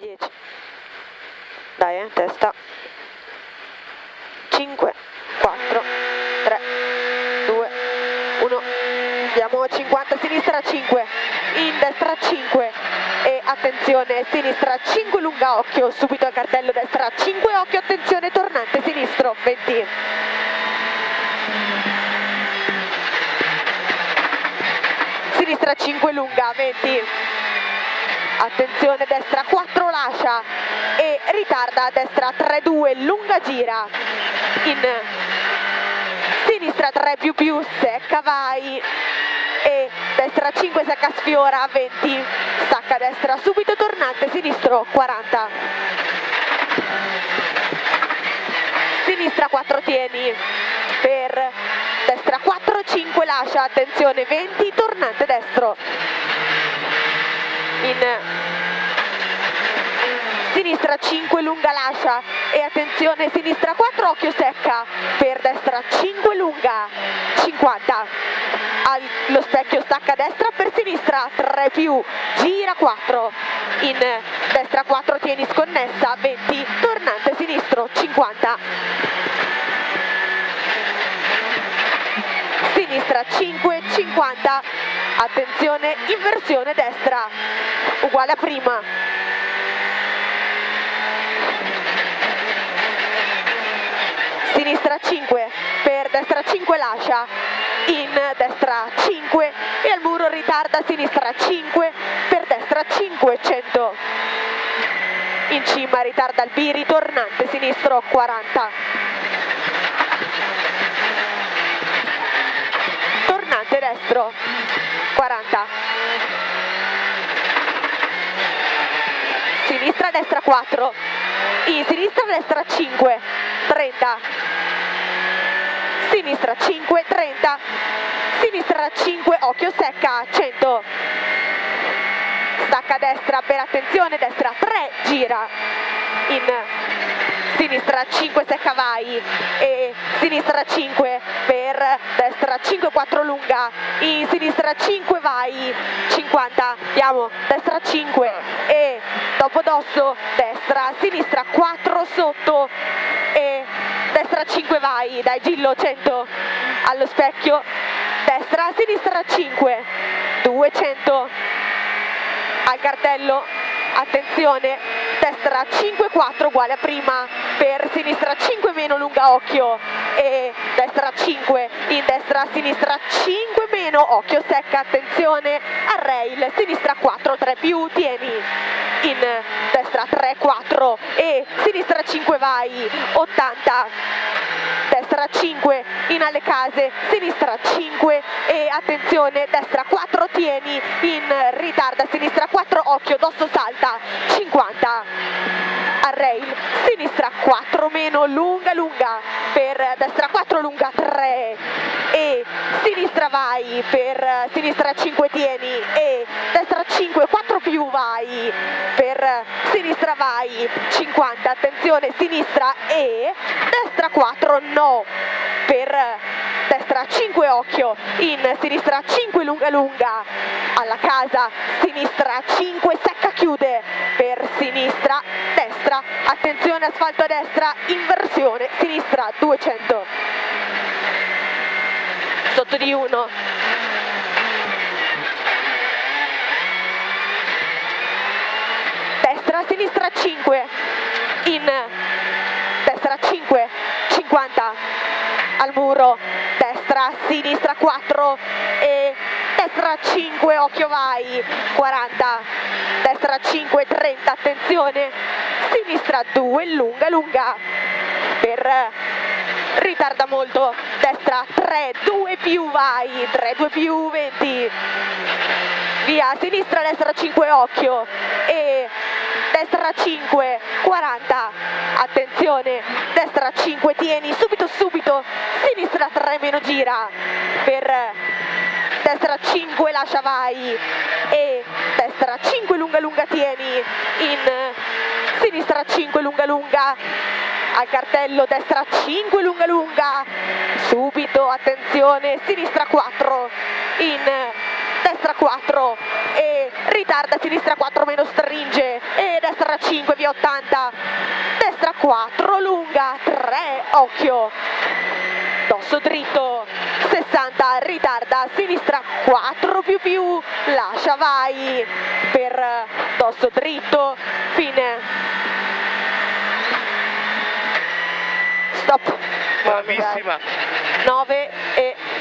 10. Dai, testa. 5, 4, 3, 2, 1. Andiamo, 50, sinistra 5, in destra 5 e attenzione, sinistra 5 lunga, occhio, subito al cartello, destra 5, occhio, attenzione, tornante sinistro, 20. Sinistra 5 lunga, 20. Attenzione, destra 4 lascia e ritarda, destra 3-2, lunga gira, in sinistra 3 più, secca vai e destra 5 secca sfiora, 20, stacca destra, subito tornante sinistro, 40. Sinistra 4 tieni, per destra 4-5 lascia, attenzione, 20, tornante destro. In sinistra 5 lunga lascia e attenzione, sinistra 4 occhio secca, per destra 5 lunga, 50, allo specchio stacca destra, per sinistra 3 più, gira 4, in destra 4 tieni sconnessa, 20, tornante sinistro, 50. Sinistra 5, 50, attenzione, inversione destra, uguale a prima. Sinistra 5, per destra 5 lascia, in destra 5 e al muro ritarda, sinistra 5, per destra 5, 100. In cima ritarda il B, ritornante sinistro, 40. Tornante destro, 40. Sinistra destra 4, in sinistra destra 5, 30. Sinistra 5, 30. Sinistra 5, occhio secca, 100. Stacca destra, per attenzione, destra 3, gira. In sinistra 5 secca vai e sinistra 5, per destra 5, 4 lunga, in sinistra 5 vai, 50, andiamo, destra 5 e dopo dosso, destra, sinistra 4 sotto e destra 5 vai, dai Gillo, 100, allo specchio, destra, sinistra 5, 200, al cartello, attenzione, destra 5, 4 uguale a prima, per sinistra 5 meno lunga, occhio, e destra 5, in destra, sinistra 5 meno, occhio secca, attenzione, al rail, sinistra 4, 3 più, tieni, in destra 3, 4 e sinistra 5 vai, 80, destra 5 in alle case, sinistra 5 e attenzione, destra 4 tieni, in ritarda, sinistra 4, occhio, dosso salta, 50, al rail, sinistra 4 meno, lunga lunga, per destra 4 lunga, 3 e sinistra vai, per sinistra 5 tieni e destra 5, 4 più vai, per sinistra vai, 50, attenzione, sinistra e destra 4 no, per destra 5 occhio, in sinistra 5 lunga lunga, alla casa, sinistra 5 secca chiude, per sinistra, destra, attenzione asfalto a destra, inversione, sinistra 200, sotto di 1, destra, sinistra 5, in destra 5, 50, al muro, destra, sinistra 4 e destra 5, occhio vai, 40, destra 5, 30, attenzione, sinistra 2, lunga lunga, per ritarda molto, destra 3, 2 più vai, 3, 2 più, 20, via, sinistra, destra 5, occhio e destra 5, 40, attenzione, destra 5 tieni, subito subito, sinistra 3 meno gira, per destra 5 lascia vai e destra 5 lunga lunga tieni, in sinistra 5 lunga lunga, al cartello, destra 5 lunga lunga, subito, attenzione, sinistra 4, in destra 4 e ritarda, sinistra 4 meno stringe e destra 5 via 80, destra 4 lunga 3, occhio, dosso dritto 60, ritarda, sinistra 4 più, lascia, vai per dosso dritto, fine, stop, bravissima, 9 e